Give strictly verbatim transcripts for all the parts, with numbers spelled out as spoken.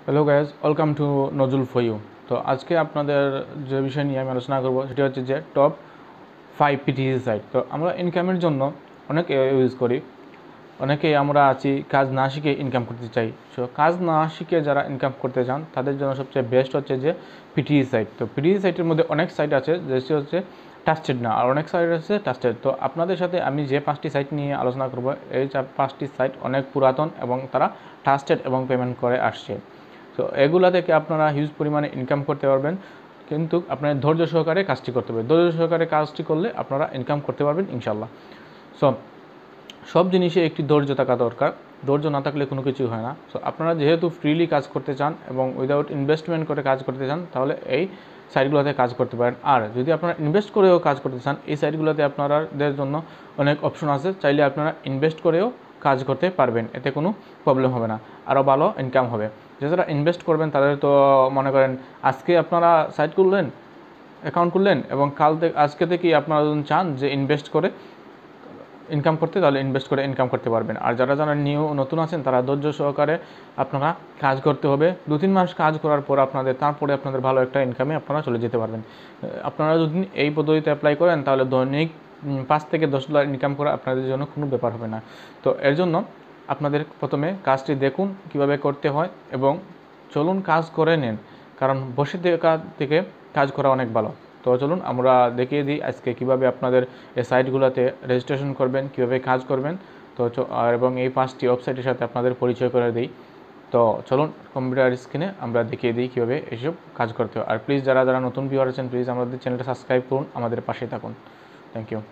Hello guys, welcome to Nazrul for you. তো আজকে আপনাদের যে বিষয় নিয়ে আমি আলোচনা করব সেটি হচ্ছে যে টপ ফাইভ পিটিসি সাইট। তো আমরা ইনকামের জন্য অনেক ইউজ করি, অনেকেই আমরা আছি কাজ না শিখে ইনকাম করতে চাই। সো কাজ না শিখে যারা ইনকাম করতে চান তাদের জন্য সবচেয়ে বেস্ট হচ্ছে যে পিটিসি সাইট। তো পিটিসি সাইটের মধ্যে অনেক সাইট আছে যেটি হচ্ছে ট্রাস্টেড না, আর অনেক সাইট আছে ট্রাস্টেড। তো আপনাদের সাথে আমি যে পাঁচটি সাইট নিয়ে আলোচনা করব, এই পাঁচটি সাইট অনেক পুরাতন এবং তারা ট্রাস্টেড এবং পেমেন্ট করে আসছে। তো এগুলা থেকে আপনারা হিউজ পরিমাণে ইনকাম করতে পারবেন, কিন্তু আপনার ধৈর্য সহকারে কাজটি করতে হবে। ধৈর্য সহকারে কাজটি করলে আপনারা ইনকাম করতে পারবেন ইনশাল্লাহ। সো সব জিনিসে একটি ধৈর্য থাকা দরকার, ধৈর্য না থাকলে কোনো কিছু হয় না। সো আপনারা যেহেতু ফ্রিলি কাজ করতে চান এবং উইদাউট ইনভেস্টমেন্ট করে কাজ করতে চান, তাহলে এই সাইটগুলোতে কাজ করতে পারেন। আর যদি আপনারা ইনভেস্ট করেও কাজ করতে চান, এই সাইটগুলোতে আপনাদের জন্য অনেক অপশন আছে, চাইলে আপনারা ইনভেস্ট করেও কাজ করতে পারবেন, এতে কোনো প্রবলেম হবে না, আরও ভালো ইনকাম হবে। যারা ইনভেস্ট করবেন তাদের তো মনে করেন আজকে আপনারা সাইট খুললেন, অ্যাকাউন্ট খুললেন এবং কাল থেকে আজকে থেকেই আপনারা যদি চান যে ইনভেস্ট করে ইনকাম করতে, তাহলে ইনভেস্ট করে ইনকাম করতে পারবেন। আর যারা যারা নিউ নতুন আছেন তারা ধৈর্য সহকারে আপনারা কাজ করতে হবে। দু তিন মাস কাজ করার পর আপনাদের তারপরে আপনাদের ভালো একটা ইনকামে আপনারা চলে যেতে পারবেন। আপনারা যদি এই পদ্ধতিতে অ্যাপ্লাই করেন তাহলে দৈনিক পাঁচ থেকে দশ ডলার ইনকাম করা আপনাদের জন্য কোনো ব্যাপার হবে না। তো এর জন্য আপনাদের প্রথমে কাজটি দেখুন কিভাবে করতে হয় এবং চলুন কাজ করে নেন, কারণ বসে থাকা থেকে কাজ করা অনেক ভালো। তো চলুন আমরা দেখিয়ে দিই আজকে কিভাবে আপনাদের এই সাইটগুলোতে রেজিস্ট্রেশন করবেন, কিভাবে কাজ করবেন। তো এবং এই পাঁচটি ওয়েবসাইটের সাথে আপনাদের পরিচয় করে দিই। তো চলুন কম্পিউটার স্ক্রিনে আমরা দেখিয়ে দিই কীভাবে এইসব কাজ করতে হয়। আর প্লিজ যারা যারা নতুন ভিউয়ার আছেন, প্লিজ আমাদের চ্যানেলটা সাবস্ক্রাইব করুন, আমাদের পাশে থাকুন। Thank you.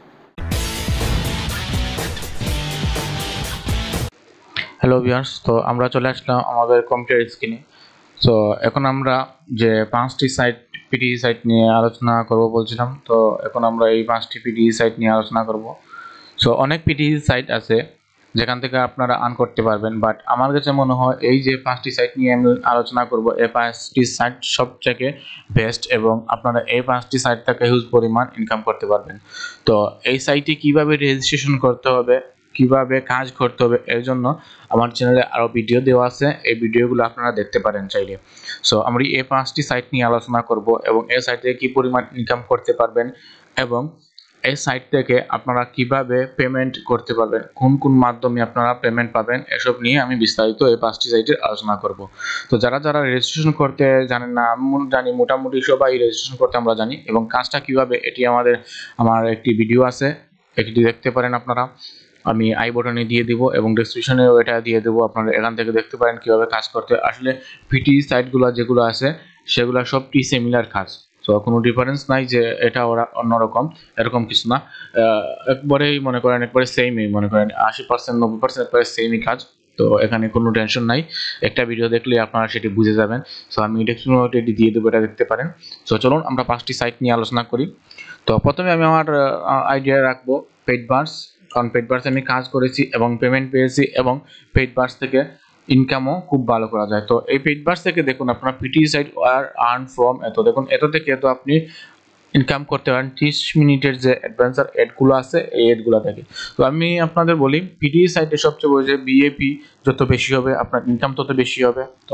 হ্যালো ভিউয়ার্স, তো আমরা চলে আসলাম আমাদের কম্পিউটার স্ক্রিনে। সো এখন আমরা যে পাঁচটি সাইট পিটিসি সাইট নিয়ে আলোচনা করব বলছিলাম, তো এখন আমরা এই পাঁচটি পিটিসি সাইট নিয়ে আলোচনা করব। সো অনেক পিটিসি সাইট আছে যেখান থেকে আপনারা আর্ন করতে পারবেন, বাট আমার কাছে মনে হয় এই যে পাঁচটি সাইট নিয়ে আমি আলোচনা করব, এই পাঁচটি সাইট সবথেকে বেস্ট এবং আপনারা এই পাঁচটি সাইট থেকে হিউজ পরিমাণ ইনকাম করতে পারবেন। তো এই সাইটে কিভাবে রেজিস্ট্রেশন করতে হবে, কিভাবে কাজ করতে হবে, এর জন্য আমার চ্যানেলে আরও ভিডিও দেওয়া আছে, এই ভিডিওগুলো আপনারা দেখতে পারেন চাইলে। সো আমরা এই পাঁচটি সাইট নিয়ে আলোচনা করব এবং এই সাইট থেকে কী পরিমাণ ইনকাম করতে পারবেন এবং এই সাইট থেকে আপনারা কিভাবে পেমেন্ট করতে পারবেন, কোন কোন মাধ্যমে আপনারা পেমেন্ট পাবেন, এসব নিয়ে আমি বিস্তারিত এই পাঁচটি সাইটের আলোচনা করব। তো যারা যারা রেজিস্ট্রেশন করতে জানেন না, আমি জানি মোটামুটি সবাই রেজিস্ট্রেশন করতে আমরা জানি এবং কাজটা কিভাবে, এটি আমাদের আমার একটি ভিডিও আছে, এটি দেখতে পারেন আপনারা। আমি আই বাটনে দিয়ে দিব এবং ডেসক্রিপশনেও এটা দিয়ে দেবো, আপনারা এখান থেকে দেখতে পারেন কিভাবে কাজ করতে। আসলে পিটি সাইটগুলো যেগুলো আছে সেগুলো সবটি সিমিলার কাজ, তো কোনো ডিফারেন্স নাই যে এটা ওরা অন্যরকম, এরকম কিছু না। একবারেই মনে করেন একবারে সেমই, মনে করেন আশি পার্সেন্ট নব্বই পার্সেন্ট একবারে সেমই কাজ। তো এখানে কোনো টেনশন নাই, একটা ভিডিও দেখলে আপনারা সেটি বুঝে যাবেন। সো আমি ডেসক্রিপশনে এটি দিয়ে দেবো, এটা দেখতে পারেন। সো চলুন আমরা পাঁচটি সাইট নিয়ে আলোচনা করি। তো প্রথমে আমি আমার আইডিয়া রাখবো পেইড বার্স, কারণ পেইড বার্স আমি কাজ করেছি এবং পেমেন্ট পেয়েছি এবং পেইড বার্স থেকে ইনকামও খুব ভালো করা যায়। তো এই পেইড বার্স থেকে দেখুন আপনার পিটি সাইট আর আর্ন ফ্রম এত, দেখুন এত থেকে তো আপনি ইনকাম করতে পারেন ত্রিশ মিনিটের যে অ্যাডভান্সার অ্যাডগুলো আছে এই অ্যাডগুলো থেকে। তো আমি আপনাদের বলি পিটি সাইটে সবচেয়ে বড় যে বিএপি যত বেশি হবে আপনার ইনকাম তত বেশি হবে। তো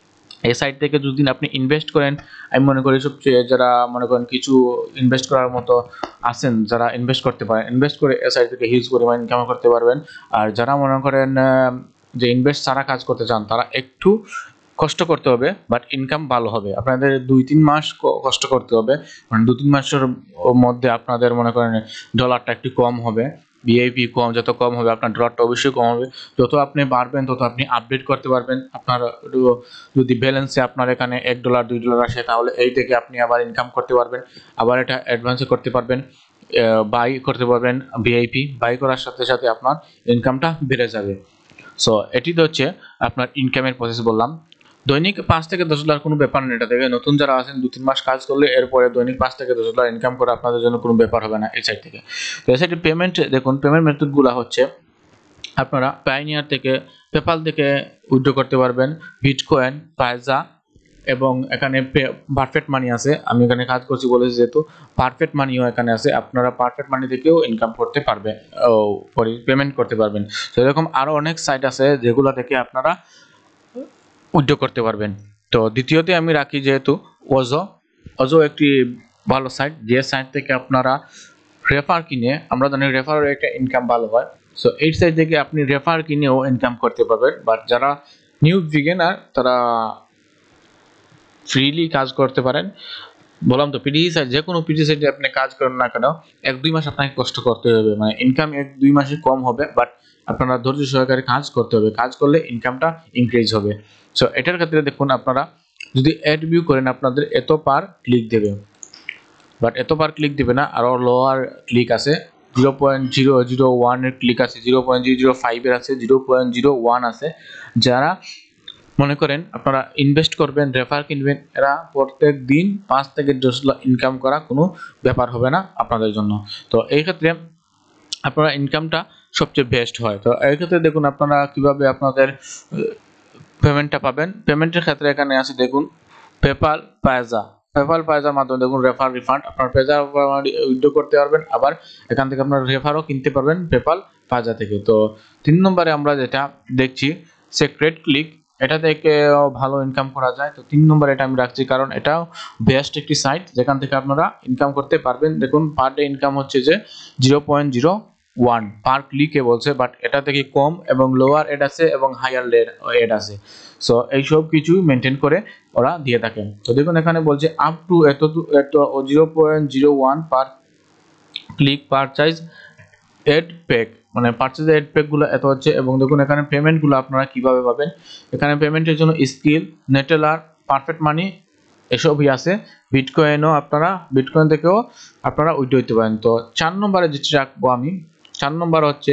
এই সাইট থেকে যদি আপনি ইনভেস্ট করেন, আমি মনে করি সবচেয়ে যারা মনে করেন কিছু ইনভেস্ট করার মতো আছেন, যারা ইনভেস্ট করতে পারেন, ইনভেস্ট করে এই সাইট থেকে হিউজ পরিমাণ ইনকাম করতে পারবেন। আর যারা মনে করেন যে ইনভেস্ট ছাড়া কাজ করতে চান, তারা একটু কষ্ট করতে হবে, বাট ইনকাম ভালো হবে। আপনাদের দুই তিন মাস কষ্ট করতে হবে, মানে দু তিন মাসের মধ্যে আপনাদের মনে করেন ডলারটা একটু কম হবে, ভিআইপি কম, যত কম হবে আপনার ডলারটা অবশ্যই কম হবে। যত আপনি বাড়বেন তত আপনি আপডেট করতে পারবেন। আপনার যদি ব্যালেন্সে আপনার এখানে এক ডলার দুই ডলার আসে, তাহলে এই থেকে আপনি আবার ইনকাম করতে পারবেন, আবার এটা অ্যাডভান্সে করতে পারবেন, বাই করতে পারবেন। ভিআইপি বাই করার সাথে সাথে আপনার ইনকামটা বেড়ে যাবে। সো এটি তো হচ্ছে আপনার ইনকামের প্রসেস বললাম। দৈনিক পাঁচ থেকে দশ ডলার কোনো ব্যাপার না, এটা থেকে নতুন যারা আছেন দু তিন মাস কাজ করলে এরপরে দৈনিক পাঁচ থেকে দশ ডলার ইনকাম করে আপনাদের জন্য কোনো ব্যাপার হবে না এই সাইট থেকে। তো এই সাইটে পেমেন্ট দেখুন, পেমেন্ট মেথডগুলো হচ্ছে আপনারা পাইনিয়ার থেকে, পেপাল থেকে উইথড্র করতে পারবেন, বিটকয়েন, পায়জা এবং এখানে পারফেক্ট মানি আছে। আমি এখানে কাজ করছি বলেছি যেহেতু পারফেক্ট মানিও এখানে আছে, আপনারা পারফেক্ট মানি থেকেও ইনকাম করতে পারবেন, ও পেমেন্ট করতে পারবেন। তো এরকম আরও অনেক সাইট আছে যেগুলো থেকে আপনারা উইথড্র করতে পারবেন। তো দ্বিতীয়তে আমি রাখি যেহেতু ওজো, ওজো একটি ভালো সাইট, যে সাইট থেকে আপনারা রেফার কিনে, আমরা জানি রেফারের একটা ইনকাম ভালো হয়, সো এই সাইট থেকে আপনি রেফার কিনেও ইনকাম করতে পারবেন। বাট যারা নিউ বিগিনার তারা ফ্রিলি কাজ করতে পারেন। বললাম তো পিডিসি সাইট, যে কোনো পিডিসি সাইটে আপনি কাজ করেন না কেন এক দুই মাস আপনাকে কষ্ট করতে হবে, মানে ইনকাম এক দুই মাসে কম হবে, বাট আপনারা ধৈর্য সহকারে কাজ করতে হবে, কাজ করলে ইনকামটা ইনক্রিজ হবে। সো এটার ক্ষেত্রে দেখুন আপনারা যদি অ্যাড ভিউ করেন আপনাদের এত পার ক্লিক দেবে, বাট এত পার ক্লিক দেবে না, আরও লোয়ার ক্লিক আছে, জিরো পয়েন্ট জিরো জিরো ওয়ানের ক্লিক আছে, জিরো পয়েন্ট জিরো জিরো ফাইভের আছে, জিরো পয়েন্ট জিরো ওয়ান আছে। যারা মনে করেন আপনারা ইনভেস্ট করবেন, রেফার কিনবেন, এরা প্রত্যেক দিন পাঁচ থেকে দশ লাখ ইনকাম করা কোনো ব্যাপার হবে না আপনাদের জন্য। তো এই ক্ষেত্রে আপনারা ইনকামটা সবচেয়ে বেস্ট হয়। তো এই ক্ষেত্রে দেখুন আপনারা কিভাবে আপনাদের পেমেন্টটা পাবেন। পেমেন্টের ক্ষেত্রে এখানে আছে দেখুন পেপাল পায়জা, পেপাল পায়জার মাধ্যমে দেখুন রেফার রিফান্ড, আপনার পেজা উইথড্র করতে পারবেন, আবার এখান থেকে আপনার রেফারও কিনতে পারবেন পেপাল পায়জা থেকে। তো তিন নম্বরে আমরা যেটা দেখছি সিক্রেট ক্লিক, এটা থেকে ভালো ইনকাম করা যায়। তো তিন নম্বরে এটা আমি রাখছি কারণ এটাও বেস্ট একটি সাইট যেখান থেকে আপনারা ইনকাম করতে পারবেন। দেখুন পার ডে ইনকাম হচ্ছে যে zero point zero one per ক্লিকে বলছে, বাট এটা থেকে কম এবং লোয়ার এড আছে এবং হায়ার এড আছে। সো এইসব কিছু মেনটেন করে ওরা দিয়ে থাকে। তো দেখুন এখানে বলছে আপ টু এত এত zero point zero one per click purchase ad pack, মানে পারচেজ এড প্যাকগুলো এত হচ্ছে। এবং দেখুন এখানে পেমেন্টগুলো আপনারা কিভাবে পাবেন, এখানে পেমেন্টের জন্য স্কিল, নেটেলার, পারফেক্ট মানি এসবই আছে। বিটকয়েনও আপনারা বিটকয়েন থেকেও আপনারা উইথড্র দিতে পারেন। তো চার নম্বরে যেটি রাখবো আমি, চার নম্বর হচ্ছে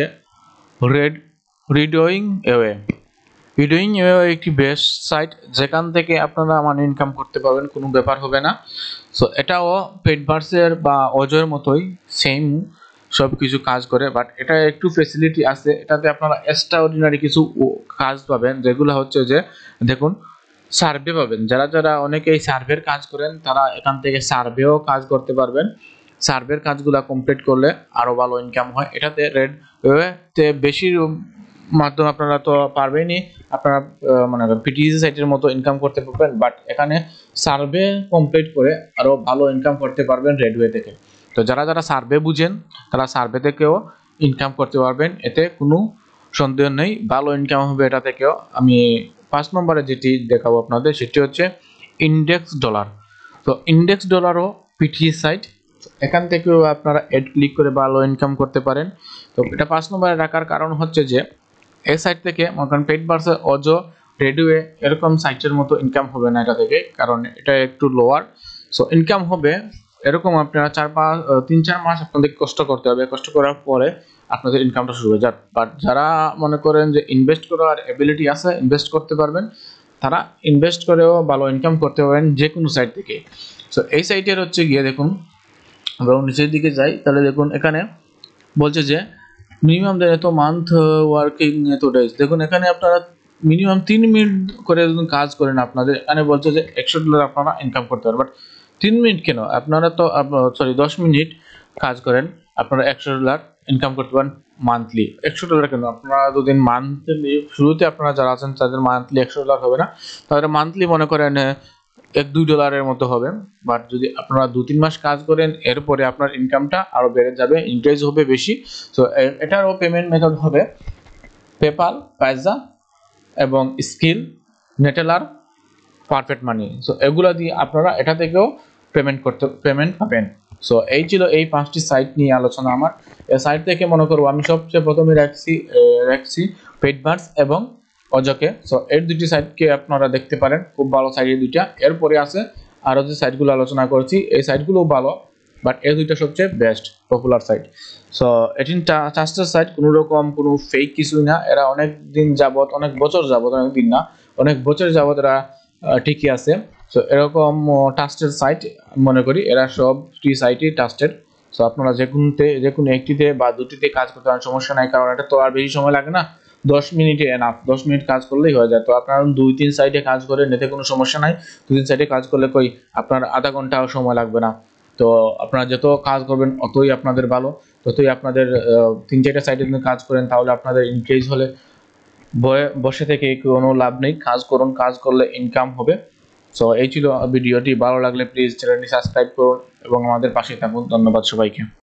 রেড রিডোয়িং এওয়ে। রিডোয়িং এওয়ে একটি বেস্ট সাইট যেখান থেকে আপনারা মানি ইনকাম করতে পারবেন, কোনো ব্যাপার হবে না। সো এটাও পেডভার্সের বা অজয়ের মতোই সেম সব কিছু কাজ করে, বাট এটা একটু ফেসিলিটি আছে, এটাতে আপনারা এক্সট্রা অর্ডিনারি কিছু কাজ পাবেন, যেগুলো হচ্ছে যে দেখুন সার্ভে পাবেন। যারা যারা অনেকেই সার্ভের কাজ করেন তারা এখান থেকে সার্ভেও কাজ করতে পারবেন। সার্ভের কাজগুলো কমপ্লিট করলে আরও ভালো ইনকাম হয়। এটাতে রেড ওয়েতে বেশি মাধ্যমে আপনারা তো পারবেনই, আপনারা মানে পিটিসি সাইটের মতো ইনকাম করতে পারবেন, বাট এখানে সার্ভে কমপ্লিট করে আরও ভালো ইনকাম করতে পারবেন রেডওয়ে থেকে। তো যারা যারা সার্ভে বুঝেন তারা সার্ভে থেকেও ইনকাম করতে পারবেন, এতে কোনো সন্দেহ নেই, ভালো ইনকাম হবে এটা থেকেও। আমি পাঁচ নম্বরে যেটি দেখাবো আপনাদের সেটি হচ্ছে ইন্ডেক্স ডলার। তো ইন্ডেক্স ডলারও পিটিসি সাইট, এখান থেকেও আপনারা এড ক্লিক করে ভালো ইনকাম করতে পারেন। তো এটা পাঁচ নম্বরে রাখার কারণ হচ্ছে যে এই সাইট থেকে মনে করেন পেডভার্স, অজো, রেডিওয়ে এরকম সাইটের মতো ইনকাম হবে না এটা থেকে, কারণ এটা একটু লোয়ার। সো ইনকাম হবে এরকম আপনারা চার পাঁচ তিন চার মাস আপনাদের কষ্ট করতে হবে, কষ্ট করার পরে আপনাদের ইনকামটা শুরু হয়ে যায়। বাট যারা মনে করেন যে ইনভেস্ট করার এবিলিটি আছে, ইনভেস্ট করতে পারবেন, তারা ইনভেস্ট করেও ভালো ইনকাম করতে পারেন যে কোনো সাইট থেকে। সো এই সাইটের হচ্ছে গিয়ে দেখুন আমরা নিচের দিকে যাই, তাহলে দেখুন এখানে বলছে যে মিনিমাম এত মান্থ ওয়ার্কিং এত ডেজ। দেখুন এখানে আপনারা মিনিমাম তিন মিনিট করে কাজ করেন, আপনাদের এখানে বলছে যে একশো ডলার আপনারা ইনকাম করতে পারেন। বাট তিন মিনিট কেন, আপনারা তো সরি দশ মিনিট কাজ করেন, আপনারা একশো ডলার ইনকাম করতে পারেন মান্থলি। একশো ডলার কেন, আপনারা দুদিন মান্থলি শুরুতে আপনারা যারা আছেন তাদের মান্থলি একশো ডলার হবে না, তাদের মান্থলি মনে করেন এক দুই ডলারের মতো হবে। বাট যদি আপনারা দু তিন মাস কাজ করেন এরপরে আপনার ইনকামটা আরও বেড়ে যাবে, ইনক্রিজ হবে বেশি। তো এটারও পেমেন্ট মেথড হবে পেপাল, পায়জা এবং Skrill, Neteller, perfect money. So এগুলো দিয়ে আপনারা এটা থেকেও পেমেন্ট করতে পেমেন্ট পাবেন। সো এই ছিল এই পাঁচটি সাইট নিয়ে আলোচনা আমার। এই সাইট থেকে মনে করবো আমি সবচেয়ে প্রথমে রাখছি রাখছি পেডভার্স এবং অজকে। সো এর দুটি সাইটকে আপনারা দেখতে পারেন, খুব ভালো সাইট এই দুইটা। এরপরে আছে আরও যে সাইটগুলো আলোচনা করছি এই সাইটগুলোও ভালো, বাট এই দুইটা সবচেয়ে বেস্ট পপুলার সাইট। সো এটি ট্রাস্টেড সাইট, কোনো রকম কোনো ফেক কিছুই না। এরা অনেক দিন যাবত, অনেক বছর যাবত, অনেক দিন না অনেক বছর যাবত এরা ঠিকই আছে। সো এরকম ট্রাস্টেড সাইট মনে করি এরা সবটি সাইটই ট্রাস্টেড। সো আপনারা যে কোনোতে যে কোনো একটিতে বা দুটিতে কাজ করতে পারেন, সমস্যা নাই, কারণ এটা তো আর বেশি সময় লাগে না, দশ মিনিটে এনাফ, দশ মিনিট কাজ করলেই হয়ে যায়। তো আপনারা দুই তিন সাইডে কাজ করেন, এতে কোনো সমস্যা নাই। দুই তিন সাইডে কাজ করলে কই আপনার আধা ঘন্টাও সময় লাগবে না। তো আপনারা যত কাজ করবেন অতই আপনাদের ভালো, ততই আপনাদের তিন চারটা সাইডে যদি কাজ করেন তাহলে আপনাদের ইনক্রিজ হলে বসে থেকে কোনো লাভ নেই, কাজ করুন, কাজ করলে ইনকাম হবে। সো এই ছিল ভিডিওটি, ভালো লাগলে প্লিজ চ্যানেলটি সাবস্ক্রাইব করুন এবং আমাদের পাশে থাকুন। ধন্যবাদ সবাইকে।